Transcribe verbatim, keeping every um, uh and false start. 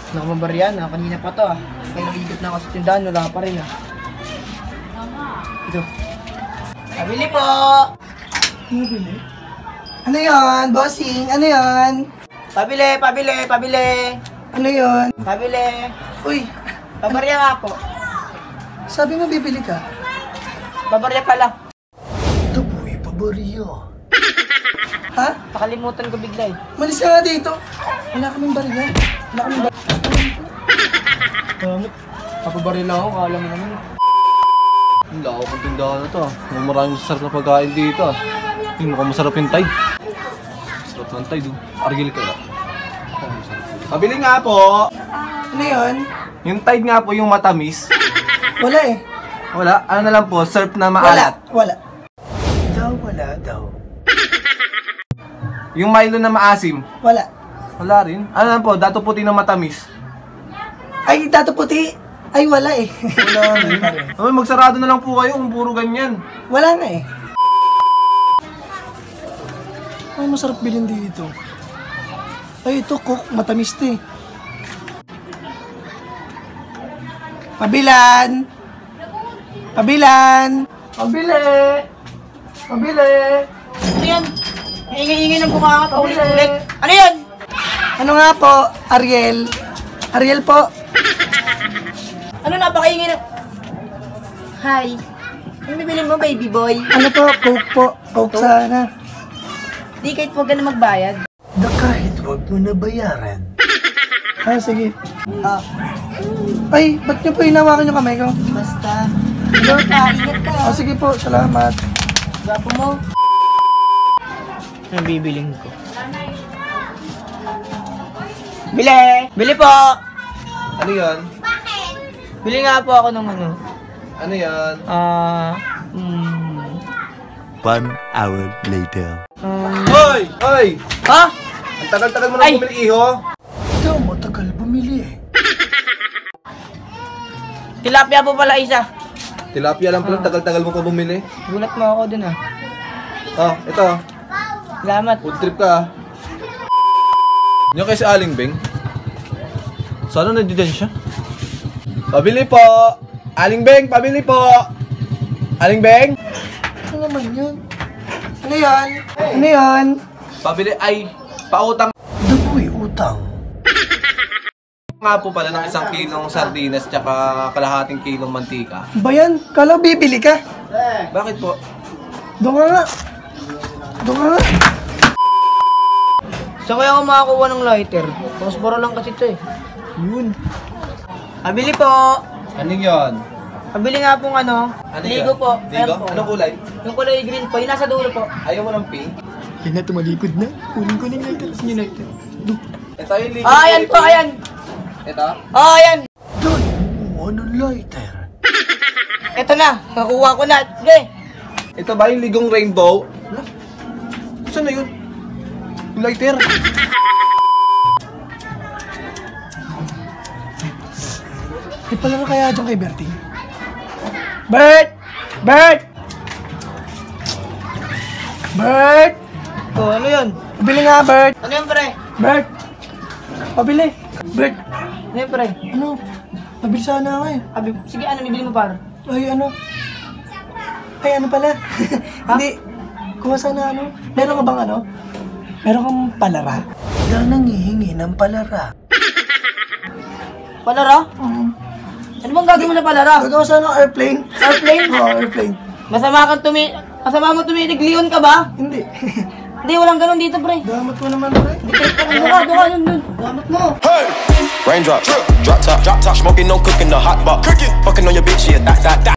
Nakamabaryan na, kanina pa to ah. Kaya nakikot na ako sa tindahan, wala pa rin ah. Ito. Pabili po! Pabili? Ano yan, bossing? Ano yan? Pabili, pabili, pabili! Ano yan? Pabili! Uy! Pabarya nga po. Sabi mo bibili ka? Pabarya pala. Ito po eh, paboryo. Ha? Nakalimutan ko bigla eh. Malis ka nga dito. Wala kaming barya. Wala kaming barya. Damit. Papabarya lang ako, kala mo naman. Ang lako kong tindahan na to ah. Maraming masarap na pagkain dito ah. Yung mukhang masarap yung Tide. Masarap ng Tide oh. Argil kaya. Pabili nga po! Ano yan? Yung Tide nga po yung matamis. Wala eh. Wala? Ano na lang po? Surf na maalat? Wala. Wala. Daw, wala daw. Yung Milo na maasim? Wala. Wala rin? Ano lang po? Dato puti na matamis? Ay, dato puti. Ay, wala eh. Wala rin. Ay, magsarado na lang po kayo kung puro ganyan. Wala na eh. Ay, masarap bilhin dito. Ay, ito, cook. Matamis to eh. Pabilan! Pabilan! Pabili! Pabili! Ano yan? Ingay-ingay ng buka ka ulit-ulit. Ano yan? Ano nga po, Ariel? Ariel po. Ano napakaingay ng... Hi. Ano bibilin mo, baby boy? Ano po, coke po. Coke sana. Di kahit huwag ka na magbayad. Da kahit huwag mo na bayaran. Ah, sige. Ah, Ay, ba't niyo po hinawakan yung kamay ko? basta. Hello ka, ingat ka. Ah, sige po, salamat. Gwapo mo. Ano bibiling ko? Bili! Bili po! Ano yan? Bili nga po ako ng ano. Ano yan? Ah, hmm. One hour later. Um, Hoy! Hoy! ha? Ang tagal-tagal mo na Ay! bumili, iho. Ito, matagal bumili eh. Tilapia po pala isa. Tilapia lang pala, tagal-tagal mo pa bumili. Gulat mo ako dun ah. Oh, ito. Salamat. Food trip ka ah. Nyo kay si Aling Beng? Sana nandiyan siya? Pabili po! Aling Beng, pabili po! Aling Beng? Ano naman yun? Ano yan? Ano yan? Pabili ay pautang Dapoy utang. nga po pala ng isang kilong sardinas tsaka kalahating kilong mantika. Ba yan? Kala bibili ka? Bakit po? Doon ka nga. Doon ka nga. Saan kaya ako makakuha ng lighter? Posporo lang kasi ito eh. Yun. Pabili po! Ano yun? Pabili nga pong ano. Ano Ligo yun? po. Ligo? Ayan po. Anong kulay? Yung kulay green po. Yung nasa dulo po. Ayaw mo ng pink? Yan na, tumalikod na. Kunin ko na yung lighter. Saan yung lighter? Doon. Ito yung ligo. Ah, ayan po, ayan. Ito? Ah, ayan. Doon. Kumuha ng lighter. Ito na. Nakuha ko na. Sige. Ito ba yung ligong rainbow? Saan na yun? Yung lighter? Eh, pala na kaya dyan kay Berting? Bert! Bert! Bert! Oh, ano yun? Pabili nga, Bert! Ano yun, pre? Bert! Pabili! Bert! Ano yun, pre? Ano? Pabili sana ako eh. Abi, sige, ano bibili mo, par? Ay, ano? Ay, ano pala? Hindi. Kuha sana ano? Meron ka bang ano? Meron kang palara? Da nangihingi ng palara. Palara? Um, Ano bang gagawin mo sa palara? Gagawa sana ng airplane. Airplane? Oo, airplane. Masama kang tumi... Masama mo tumitig, Leon ka ba? Hindi. Hindi, walang ganun dito, pre. Damat mo naman, pre. Doka, doka, yun, yun. Damat mo. Raindrop, drop top, drop top, smoking, no cooking, the hot box. Cooking, fucking on your bitch, yeah, that, that, that.